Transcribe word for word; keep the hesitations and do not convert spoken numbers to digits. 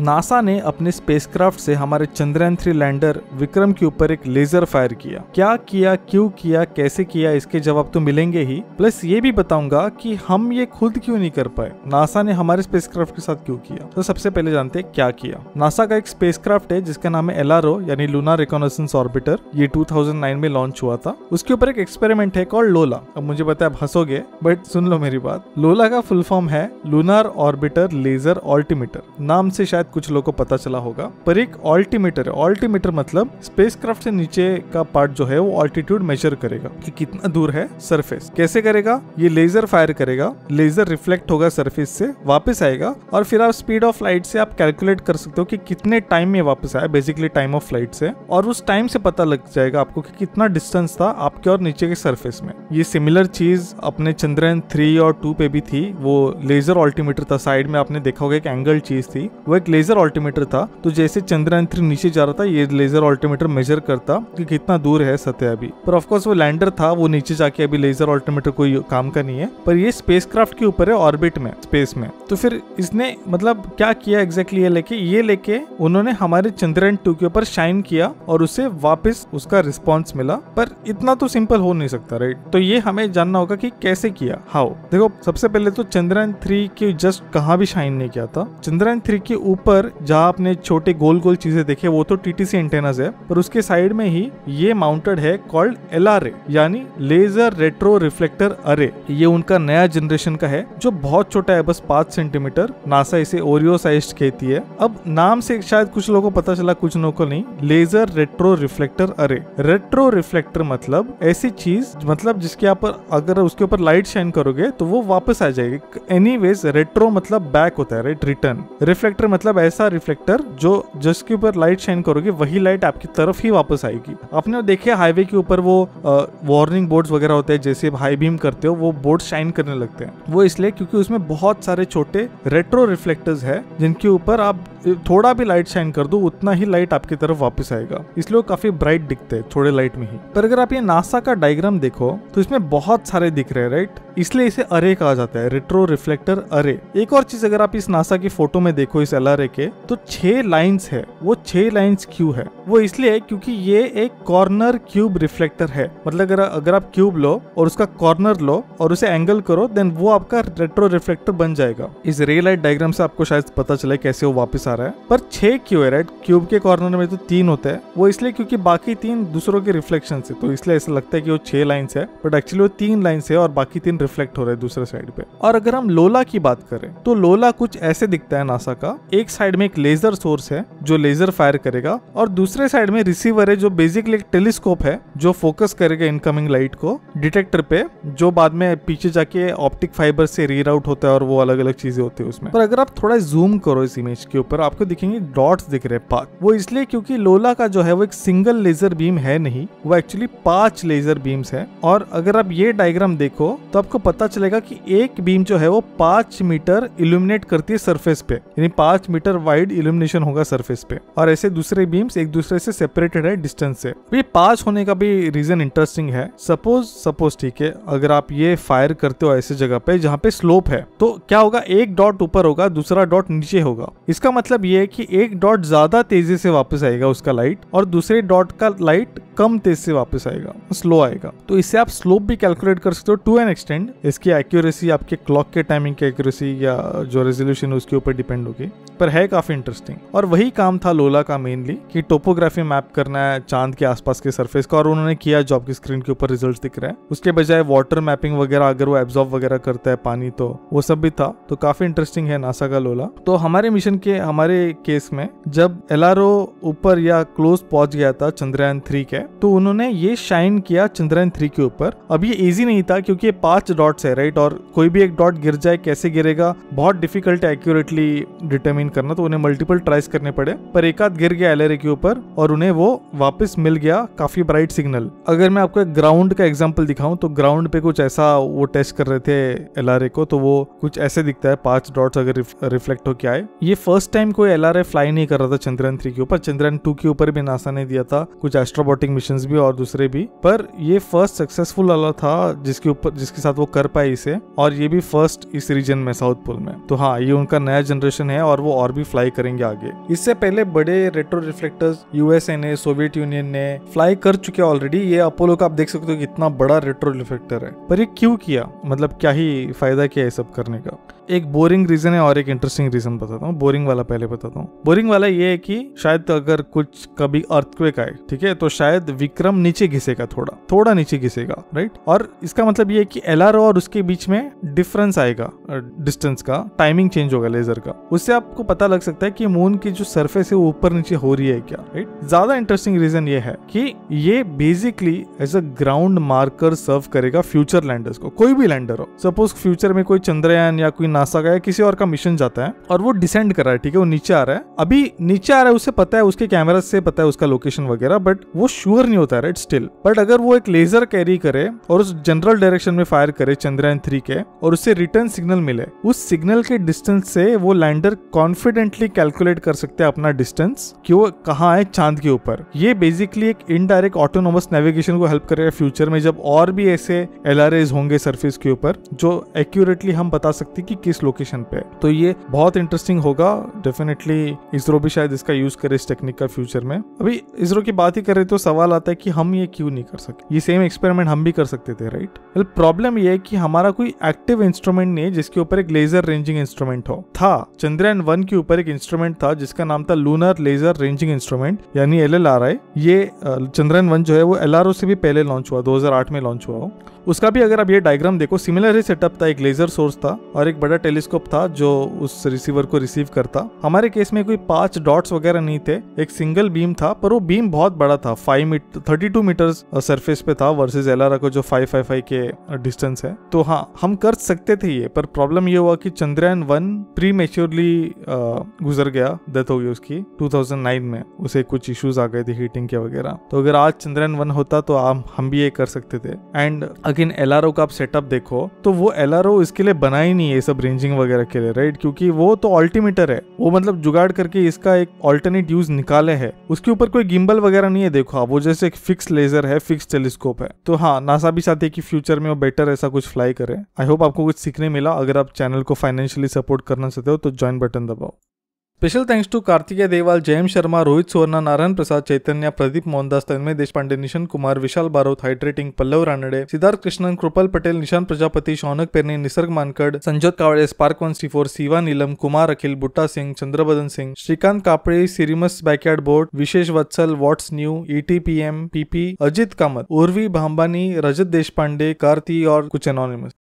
NASA ने अपने spacecraft से हमारे चंद्रयान थ्री लैंडर विक्रम के ऊपर एक लेजर फायर किया। क्या किया, क्यों किया, कैसे किया, इसके जवाब तो मिलेंगे ही। प्लस ये भी बताऊंगा कि हम ये खुद क्यों नहीं कर पाए, नासा ने हमारे स्पेसक्राफ्ट के साथ क्यों किया। तो सबसे पहले जानते हैं क्या किया। नासा का एक स्पेसक्राफ्ट है जिसका नाम है एल आर ओ यानी लूनार रिकॉनेसेंस ऑर्बिटर। ये टू थाउजेंड नाइन में लॉन्च हुआ था। उसके ऊपर एक एक्सपेरिमेंट है कॉल्ड लोला। अब मुझे पता है आप हंसोगे, बट सुन लो मेरी बात। लोला का फुल फॉर्म है लूनार ऑर्बिटर लेजर ऑल्टीमीटर। नाम से शायद कुछ लोगों को पता चला होगा, पर एक ऑल्टीमीटर है। ऑल्टीमीटर मतलब स्पेसक्राफ्ट से नीचे का पार्ट जो है वो ऑल्टीट्यूड मेजर करेगा कि कितना दूर है सरफेस। कैसे करेगा? ये लेजर फायर करेगा, लेजर रिफ्लेक्ट होगा सरफेस से, वापस आएगा और फिर आप स्पीड ऑफ लाइट से आप कैलकुलेट कर सकते हो कि कितने टाइम में वापस आया, बेसिकली टाइम ऑफ फ्लाइट से, और उस टाइम से पता लग जाएगा आपको कि कितना डिस्टेंस था आपके और नीचे के सरफेस में। ये सिमिलर चीज अपने चंद्रयान थ्री और टू पे भी थी। वो लेजर ऑल्टीमीटर था, साइड में आपने देखा होगा एक एंगल चीज थी, वो एक लेजर ऑल्टीमीटर था। तो जैसे चंद्रयान थ्री नीचे जा रहा था, ये लेजर ऑल्टीमीटर मेजर करता कि कितना दूर है सतह अभी। पर ऑफ कोर्स वो लैंडर था, वो नीचे जाके अभी लेजर ऑल्टीमीटर कोई काम का नहीं है, पर ये स्पेसक्राफ्ट के ऊपर है, ऑर्बिट में, स्पेस में। तो फिर इसने मतलब क्या किया एग्जैक्टली, ये लेके ये लेके उन्होंने हमारे चंद्रयान टू के ऊपर शाइन किया और उसे वापस उसका रिस्पॉन्स मिला। पर इतना तो सिंपल हो नहीं सकता, राइट? तो ये हमें जानना होगा कि कैसे किया, हाउ। देखो सबसे पहले तो चंद्रयान थ्री के जस्ट कहाँ भी शाइन नहीं किया था। चंद्रयान थ्री के ऊपर जहाँ आपने छोटे गोल गोल चीजें देखे वो तो टीटीसी एंटेनास है, पर उसके साइड में ही ये माउंटेड है कॉल्ड एल आर ए यानी लेजर रेट्रो रिफ्लेक्टर अरे। ये उनका नया जनरेशन का है जो बहुत छोटा है, बस पांच सेंटीमीटर। नासा इसे ओरियो साइज्ड कहती है। अब नाम से शायद कुछ लोगों को पता चला, कुछ लोगों को नहीं। Laser retro reflector array. Retro reflector मतलब ऐसी चीज, मतलब जिसके ऊपर अगर उसके ऊपर लाइट शाइन करोगे तो वो वापस आ जाएगी। एनीवेज रेट्रो मतलब बैक होता है, राइट, रिटर्न। रिफ्लेक्टर मतलब ऐसा रिफ्लेक्टर जो जिसके ऊपर लाइट शाइन करोगे वही लाइट आपकी तरफ ही वापस आएगी। आपने देखे हाईवे के ऊपर वो वार्निंग बोर्ड्स वगैरह होते हैं, जैसे हाई बीम करते हो वो बोर्ड शाइन करने लगते हैं। वो इसलिए क्योंकि उसमें बहुत सारे छोटे रेट्रो रिफ्लेक्टर्स है जिनके ऊपर आप थोड़ा भी लाइट शाइन कर दो उतना ही लाइट आपकी तरफ वापस आएगा, इसलिए वो काफी ब्राइट दिखते हैं थोड़े लाइट में ही। पर अगर आप ये नासा का डायग्राम देखो तो इसमें बहुत सारे दिख रहे हैं, राइट? इसलिए इसे अरे कहा जाता है, रेट्रो रिफ्लेक्टर अरे। एक और चीज, अगर आप इस नासा की फोटो में देखो इस एल आर ए के, तो छह लाइंस है। वो छह लाइंस क्यों है? वो इसलिए है क्योंकि ये एक कॉर्नर क्यूब रिफ्लेक्टर है। मतलब अगर अगर आप क्यूब लो और उसका कॉर्नर लो और उसे एंगल करो, देन वो आपका रेट्रो रिफ्लेक्टर बन जाएगा। इस रे लाइट डायग्राम से आपको शायद पता चले कैसे वो वापस आ रहा है। पर छह क्यों है, राइट? क्यूब के कॉर्नर में तो तीन होते हैं, वो इसलिए क्योंकि बाकी तीन दूसरों के रिफ्लेक्शन से, तो इसलिए ऐसा लगता है कि वो छह लाइंस है, बट एक्चुअली वो तीन लाइंस है और बाकी तीन रिफ्लेक्ट हो रहे हैं दूसरे साइड पे। और अगर हम लोला की बात करें तो लोला कुछ ऐसे दिखता है नासा का। एक साइड में एक लेजर सोर्स है जो लेजर फायर करेगा और दूसरे साइड में रिसीवर है जो बेसिकली एक टेलीस्कोप है जो फोकस करेगा इनकमिंग लाइट को डिटेक्टर पे, जो बाद में पीछे जाके ऑप्टिक फाइबर से रीड आउट होता है और वो अलग अलग चीजें होती है उसमें। पर अगर आप थोड़ा जूम करो इस इमेज के ऊपर आपको दिखेंगे डॉट्स दिख रहे हैं पांच। वो इसलिए क्योंकि लोला का जो है वो एक सिंगल लेजर बीम है नहीं, वो एक्चुअली पांच लेजर बीम्स है। और अगर आप ये डायग्राम देखो तो आपको पता चलेगा कि एक बीम जो है वो पांच मीटर इल्यूमिनेट करती है सरफेस पे, यानी पांच मीटर वाइड इल्यूमिनेशन होगा सरफेस पे, और ऐसे दूसरे बीम्स एक दूसरे से सेपरेटेड है डिस्टेंस से। ये पांच होने का भी रीजन इंटरेस्टिंग है। सपोज सपोज ठीक है, अगर आप ये फायर करते हो ऐसे जगह पे जहाँ पे स्लोप है, तो क्या होगा, एक डॉट ऊपर होगा दूसरा डॉट नीचे होगा। इसका मतलब ये है कि एक डॉट ज्यादा तेजी से वापस आएगा उसका लाइट और दूसरे डॉट का लाइट कम तेज से वापस आएगा, स्लो आएगा। तो इससे आप स्लोप भी कैलकुलेट कर सकते हो टू एन एक्सटेंड। इसकी एक्यूरेसी आपके क्लॉक के टाइमिंग की एक्यूरेसी या जो रेजोल्यूशन उसके ऊपर डिपेंड होगी, पर है काफी इंटरेस्टिंग। और वही काम था लोला का मेनली, कि टोपोग्राफी मैप करना है चांद के आसपास के सरफेस का, और उन्होंने किया जो आपकी स्क्रीन के ऊपर रिजल्ट दिख रहा है। उसके बजाय वाटर मैपिंग वगैरह, अगर वो एब्जॉर्ब वगैरह करता है पानी, तो वो सब भी था। तो काफी इंटरेस्टिंग है नासा का लोला। तो हमारे मिशन के हमारे केस में जब एल आर ओ ऊपर या क्लोज पहुंच गया था चंद्रयान थ्री के, तो उन्होंने ये शाइन किया चंद्रयान थ्री के ऊपर। अब ये इजी नहीं था क्योंकि ये पांच डॉट्स है, राइट? और कोई भी एक डॉट गिर जाए, कैसे गिरेगा, बहुत डिफिकल्ट है एक्यूरेटली डिटरमिन करना, तो उन्हें मल्टीपल ट्राइज करने पड़े। पर एक आध गिर गया एल आर ए के ऊपर और उन्हें वो वापस मिल गया काफी ब्राइट सिग्नल। अगर मैं आपको एक ग्राउंड का एग्जांपल दिखाऊं तो ग्राउंड पे कुछ ऐसा वो टेस्ट कर रहे थे एल आर ए को, तो वो कुछ ऐसे दिखता है, पांच डॉट्स अगर रिफ्लेक्ट हो के आए। ये फर्स्ट टाइम कोई एल आर ए फ्लाई नहीं कर रहा था चंद्रयान थ्री के ऊपर। चंद्रयान टू के ऊपर भी नासा ने दिया था कुछ एस्ट्रोबॉटिक मिशंस भी और दूसरे भी, पर ये फर्स्ट सक्सेसफुल वाला था जिसके ऊपर जिसके साथ वो कर पाए इसे, और ये भी फर्स्ट इस रीजन में साउथ पोल में। तो हाँ, ये उनका नया जनरेशन है और वो और भी फ्लाई करेंगे आगे। इससे पहले बड़े रेट्रो रिफ्लेक्टर्स यूएसए ने, सोवियत यूनियन ने फ्लाई कर चुके ऑलरेडी। ये अपोलो का आप देख सकते हो कि इतना बड़ा रेट्रो रिफ्लेक्टर है, पर ये क्यों किया, मतलब क्या ही फायदा किया है सब करने का। एक बोरिंग रीजन है और एक इंटरेस्टिंग रीजन बताता हूँ। बोरिंग वाला पहले बताता हूँ। बोरिंग वाला ये है कि शायद अगर कुछ कभी अर्थक्वेक आए, ठीक है, तो शायद विक्रम नीचे घिसेगा, थोड़ा थोड़ा नीचे घिसेगा, राइट। और इसका मतलब ये है कि एलआरओ और उसके बीच में डिफरेंस आएगा, डिस्टेंस का, टाइमिंग चेंज होगा लेजर का। उससे आपको पता लग सकता है कि मून की जो सरफेस है वो ऊपर नीचे हो रही है क्या, राइट। ज्यादा इंटरेस्टिंग रीजन ये है कि ये basically as a ground marker serve करेगा फ्यूचर लैंडर्स को। कोई भी लैंडर हो, सपोज फ्यूचर में कोई चंद्रयान या कोई नासा का या किसी और का मिशन जाता है और वो डिसेंड कर रहा है, ठीक है, वो नीचे आ रहा है, अभी नीचे आ रहा है, उसे पता है, उसके कैमरा से पता है उसका लोकेशन वगैरह, बट वो श्योर नहीं होता है, राइट, स्टिल। बट अगर वो एक लेजर कैरी करे और उस जनरल डायरेक्शन में फायर करे चंद्रयान थ्री के, और उससे रिटर्न सिग्नल मिले, उस सिग्नल के डिस्टेंस से वो लैंडर कॉन्फिडेंटली कैलकुलेट कर सकते हैं अपना डिस्टेंस कि वो कहाँ है चांद के ऊपर। ये बेसिकली एक इनडायरेक्ट ऑटोनोमस नेविगेशन को हेल्प करेगा फ्यूचर में, जब और भी ऐसे एलआरएस होंगे सरफेस के ऊपर जो एक्यूरेटली हम बता सकते कि किस लोकेशन पे। तो ये बहुत इंटरेस्टिंग होगा। डेफिनेटली इसरो भी शायद इसका यूज करे इस टेक्निक का फ्यूचर में। अभी इसरो की बात ही करें तो सवाल आता है कि हम ये क्यों नहीं कर सके। ये सेम एक्सपेरिमेंट हम भी कर सकते थे, राइट। वेल प्रॉब्लम ये है कि हमारा कोई एक्टिव इंस्ट्रूमेंट नहीं है जिसके ऊपर एक लेजर रेंजिंग इंस्ट्रूमेंट हो। था चंद्रयान वन के ऊपर एक इंस्ट्रूमेंट था जिसका नाम था लूनर लेजर रेंजिंग इंस्ट्रूमेंट, यानी एल एल आर आई। ये चंद्रयान वन जो है वो एल आर ओ से भी पहले लॉन्च हुआ, दो हज़ार आठ में लॉन्च हुआ हो। उसका भी अगर आप ये डायग्राम देखो, सिमिलर ही सेटअप था। एक लेजर सोर्स था और एक बड़ा टेलीस्कोप था जो उस रिसीवर को रिसीव करता। हमारे केस में कोई पांच डॉट्स वगैरह नहीं थे, एक सिंगल बीम था, पर वो बीम बहुत बड़ा था, five metre thirty two metres surface पे था वर्सेस एलआरओ को जो फाइव फाइव फाइव के डिस्टेंस है। तो हाँ, हम कर सकते थे ये, पर प्रॉब्लम ये हुआ कि चंद्रयान वन प्री मेच्योरली गुजर गया, डेथ हो गई उसकी टू थाउज़ेंड नाइन में। उसे कुछ इश्यूज आ गए थे हीटिंग के वगैरह। तो अगर आज चंद्रयान वन होता तो हम हम भी ये कर सकते थे। एंड अगेन एलआरओ का आप सेटअप देखो तो वो एलआरओ इसके लिए बना ही नहीं है, ये सब रेंजिंग वगैरह के लिए, राइट, क्योंकि वो तो अल्टीमीटर है। वो मतलब जुगाड़ करके इसका एक ऑल्टरनेट यूज निकाले है। उसके ऊपर कोई गिम्बल वगैरह नहीं है, देखो आप, वो जैसे एक फिक्स लेजर है, फिक्स टेलीस्कोप है। तो हाँ, नासा भी चाहते है कि फ्यूचर में वो बेटर ऐसा कुछ फ्लाई करे। आई होप आपको कुछ सीखने मिला। अगर आप चैनल को फाइनेंशियली सपोर्ट करना चाहते हो तो ज्वाइन बटन दबाओ। Special thanks to Kartikeya Dewal, Jayam Sharma, Rohit Suvarna, Narayan Prasad, Chaitanya, Pradeep Mohandas, Tanmay Deshpande, Nishan Kumar, Vishal Barot, hydrating, Pallav Ranade, Siddharth Krishnan, Kripal Patel, Nishan Prajapati, Shaunak Perni, Nisarg Mankad, Sanjot Kawade, spark one four, Siva Neelam, Kumar Akhil, Butta Singh, Chandrabadan Singh, Shrikant Kapade, सिरिमस backyard board, Vishesh Vatsal, what's new, ETPM, PP, Ajit Kamath, Urvi Bhambani, Rajat Deshpande, Karti और कुछ एनोनिमस।